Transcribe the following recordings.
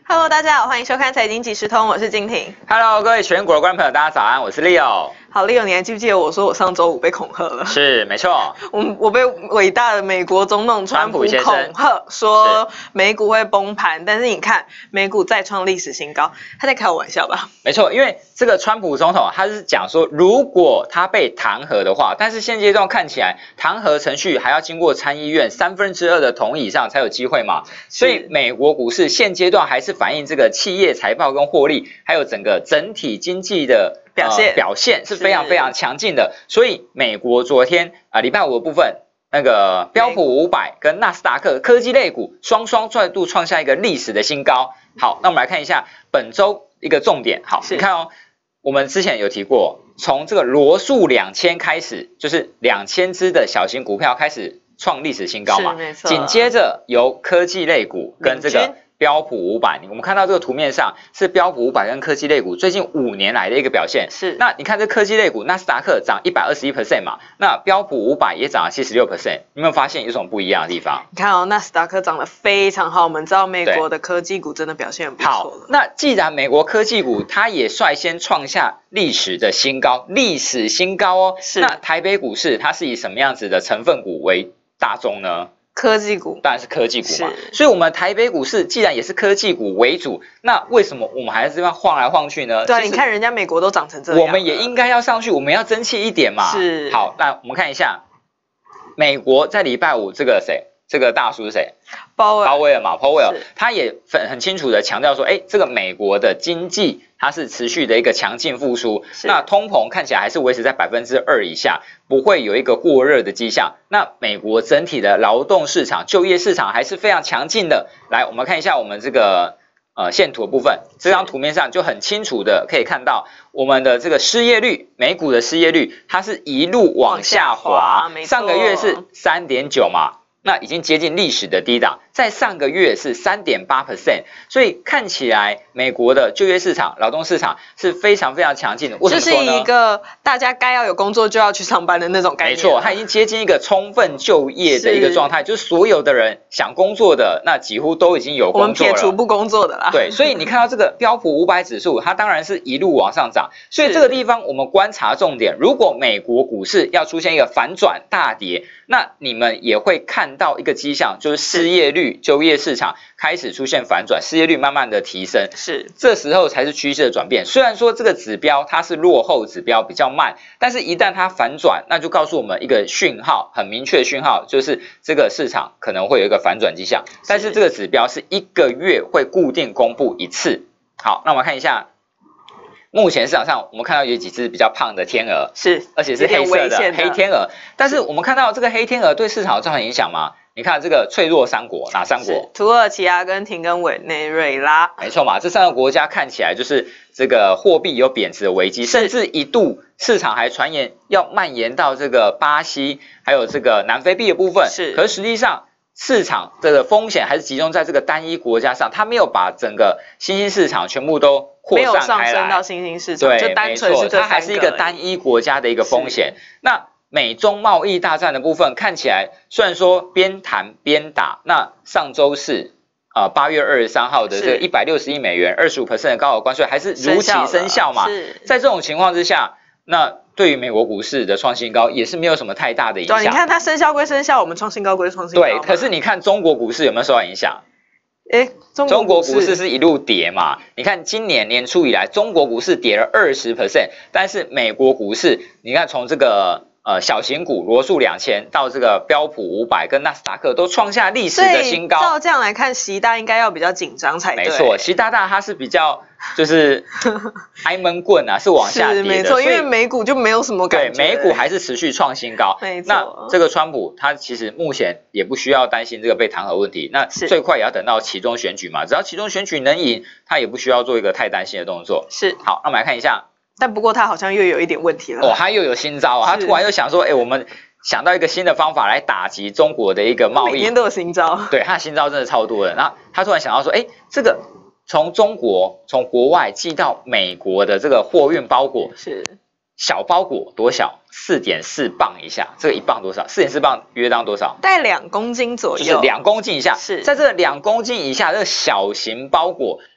Hello， 大家好，欢迎收看财经即时通，我是金婷。 Hello， 各位全国的观众朋友，大家早安，我是 Leo。 好 ，Leo， 你还记不记得我说我上周五被恐吓了？ 是，没错。 我被伟大的美国总统川普恐吓，说美股会崩盘，但是你看美股再创历史新高，他在开我玩笑吧？ 没错，因为这个川普总统他是讲说，如果他被弹劾的话，但是现阶段看起来弹劾程序还要经过参议院2/3的同意以上才有机会嘛，所以美国股市现阶段还是反映这个企业财报跟获利，还有整体经济的表现是非常非常强劲的，所以美国昨天礼拜五的部分，那个标普500跟纳斯达克科技类股双再度创下一个历史的新高。好，那我们来看一下本周一个重点。好，你看哦，我们之前有提过，从这个罗素2000开始，就是2000只的小型股票开始创历史新高嘛，紧接着由科技类股跟这个标普500，我们看到这个图面上是标普500跟科技类股最近5年来的一个表现。 是， 那你看这科技类股，纳斯达克涨121% 嘛，那标普500也涨了76%，有没有发现有什么不一样的地方？ 你看哦，纳斯达克涨得非常好，我们知道美国的科技股真的表现很不错了。 好，那既然美国科技股它也率先创下历史的新高，历史新高哦，那台北股市它是以什么样子的成分股为大宗呢？ 科技股当然是科技股嘛，所以我们台北股市既然也是科技股为主，那为什么我们还是这样晃来晃去呢？ 对，你看人家美国都涨成这样， 我们也应该要上去，我们要争气一点嘛。 是。 好，那我们看一下，美国在礼拜五这个谁？这个大叔是谁？鲍威尔嘛，鲍威尔，他也很清楚的强调说，这个美国的经济它是持续的一个强劲复苏，那通膨看起来还是维持在2%以下，不会有一个过热的迹象。那美国整体的劳动市场、就业市场还是非常强劲的。来，我们看一下我们这个线图的部分，这张图面上就很清楚的可以看到，我们的这个失业率，美股的失业率，它是一路往下滑，上个月是3.9嘛。那已经接近历史的低档，在上个月是3.8%，所以看起来美国的就业市场、劳动市场是非常非常强劲的。为什么说呢？ 就是一个大家该要有工作就要去上班的那种概念。 没错，它已经接近一个充分就业的一个状态，就是所有的人想工作的，那几乎都已经有工作了。我们撇除不工作的啦。 对，所以你看到这个标普500指数，它当然是一路往上涨。所以这个地方我们观察重点，如果美国股市要出现一个反转大跌，那你们也会看到一个迹象，就是失业率、就业市场开始出现反转，失业率慢慢的提升，这时候才是趋势的转变。虽然说这个指标它是落后指标，比较慢，但是一旦它反转，那就告诉我们一个讯号，很明确的讯号，就是这个市场可能会有一个反转迹象。但是这个指标是1个月会固定公布一次。好，那我们看一下。目前市场上，我们看到有几只比较胖的天鹅，而且是黑色的黑天鹅。但是我们看到这个黑天鹅对市场有造成影响吗？你看这个脆弱3国，哪3国？ 土耳其、阿根廷跟委内瑞拉。 没错嘛，这3个国家看起来就是这个货币有贬值的危机，甚至一度市场还传言要蔓延到这个巴西，还有这个南非币的部分。可是实际上，市场这个风险还是集中在这个单一国家上，它没有把整个新兴市场全部都扩散开来，没有上升到新兴市场， 对， 就单纯是它还是一个单一国家的一个风险。那美中贸易大战的部分看起来，虽然说边谈边打，那上周是8月23号的这个160亿美元，25% 的高额关税还是如期生效嘛？在这种情况之下，那对于美国股市的创新高也是没有什么太大的影响。 对，你看它生效归生效，我们创新高归创新高。 对，可是你看中国股市有没有受到影响？ 中国股市是一路跌嘛？你看今年年初以来，中国股市跌了20%，但是美国股市，你看从这个小型股罗素2000到这个标普500跟纳斯达克都创下历史的新高。 照这样来看，习大应该要比较紧张才对。 没错，习大大他是比较就是挨闷棍啊，是往下跌的。 没错，因为美股就没有什么感觉。 对，美股还是持续创新高。 没错。 那这个川普他其实目前也不需要担心这个被弹劾问题，那最快也要等到期中选举嘛，只要期中选举能赢，他也不需要做一个太担心的动作。好，那我们来看一下。 但不过他好像又有一点问题了。 他又有新招啊！他突然又想说，我们想到一个新的方法来打击中国的一个贸易。 每天都有新招。 对，他的新招真的超多的。然后他突然想到说，这个从国外寄到美国的这个货运包裹，小包裹多小？4.4磅以下，这个1磅多少？4.4磅约当多少？ 大概2公斤左右， 就是2公斤以下。在这2公斤以下，这个小型包裹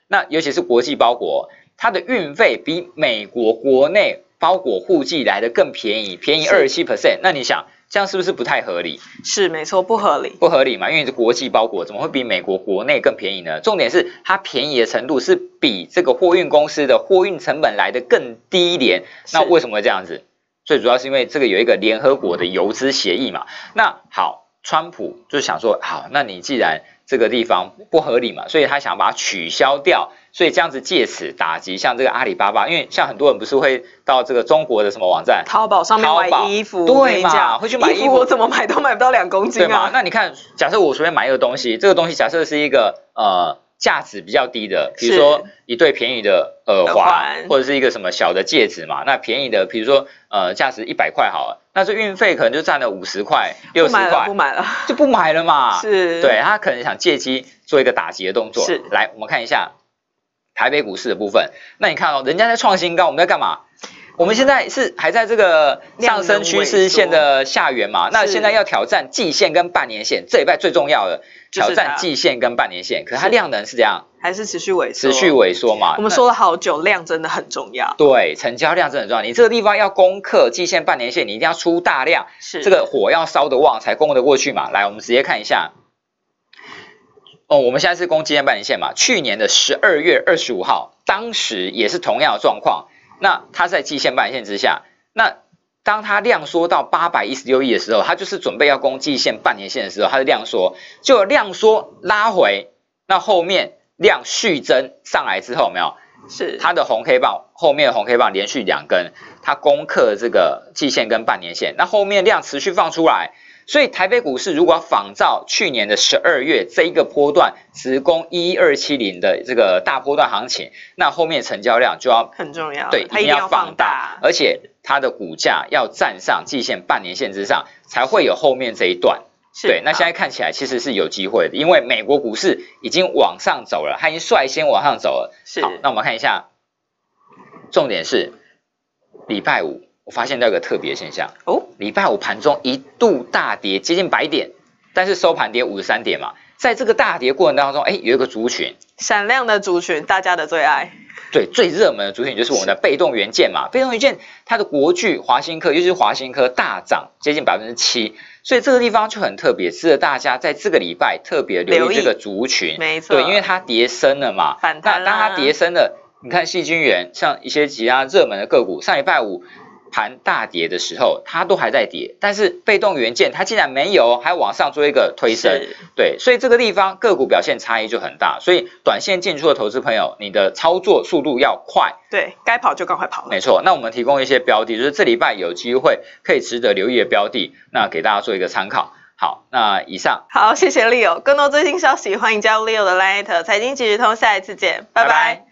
那尤其是国际包裹，它的运费比美国国内包裹户寄来的更便宜，便宜27%。那你想，这样是不是不太合理？ 是没错，不合理， 不合理嘛？因为是国际包裹，怎么会比美国国内更便宜呢？重点是它便宜的程度是比这个货运公司的货运成本来的更低廉。那为什么会这样子？最主要是因为这个有一个联合国的游资协议嘛。那好，川普就想说，好，那你既然这个地方不合理嘛，所以他想把它取消掉，所以这样子借此打击像这个阿里巴巴，因为像很多人不是会到这个中国的什么网站， 淘宝上面买衣服， 对嘛，会去买衣服， 我怎么买都买不到2公斤啊。 对嘛？那你看，假设我随便买一个东西，这个东西假设是一个价值比较低的，比如说一对便宜的耳环，或者是一个什么小的戒指嘛，那便宜的，比如说价值100块好了，那这运费可能就占了50块、60块， 不买了， 就不买了嘛。 是， 对，他可能想借机做一个打击的动作。 是， 来，我们看一下台北股市的部分。那你看哦，人家在创新高，我们在干嘛？我们现在是还在这个上升趋势线的下缘嘛？那现在要挑战季线跟半年线，这礼拜最重要的挑战季线跟半年线。可是它量能是怎样？ 还是持续萎缩？ 持续萎缩嘛。 我们说了好久，量真的很重要。 对，成交量真的很重要。你这个地方要攻克季线、半年线，你一定要出大量， 是这个火要烧得旺才攻得过去嘛。来，我们直接看一下。我们现在是攻季线、半年线嘛。去年的12月25号，当时也是同样的状况。那它在季线半年线之下，那当它量缩到816亿的时候，它就是准备要攻季线半年线的时候，它是量缩，就量缩拉回，那后面量续增上来之后，有没有？ 是它的红 K 棒后面的红 K 棒连续2根，它攻克这个季线跟半年线，那后面量持续放出来。所以台北股市如果要仿照去年的12月这一个波段直攻11270的这个大波段行情，那后面成交量就要很重要， 对， 它一定要放大， 而且它的股价要站上季线、半年线之上，才会有后面这一段。对，那现在看起来其实是有机会的，因为美国股市已经往上走了，它已经率先往上走了。好，那我们看一下，重点是礼拜五。我发现到一个特别现象礼拜五盘中一度大跌接近100点，但是收盘跌53点嘛。在这个大跌过程当中，有一个族群， 闪亮的族群，大家的最爱。 对，最热门的族群就是我们的被动元件嘛。被动元件它的国巨、华新科，尤其是华新科大涨接近7%，所以这个地方就很特别，值得大家在这个礼拜特别留意这个族群。 没错， 对，因为它跌深了嘛， 反弹那当它跌深了，你看矽晶圆，像一些其他热门的个股，上礼拜五盘大跌的时候，它都还在跌，但是被动元件它竟然没有，还往上做一个推升，对，所以这个地方个股表现差异就很大，所以短线进出的投资朋友，你的操作速度要快， 对，该跑就赶快跑了。 没错，那我们提供一些标的，就是这礼拜有机会可以值得留意的标的，那给大家做一个参考。好，那以上， 好，谢谢 Leo， 更多最新消息欢迎加入 Leo 的 Line@ 财经即时通，下一次见，拜拜。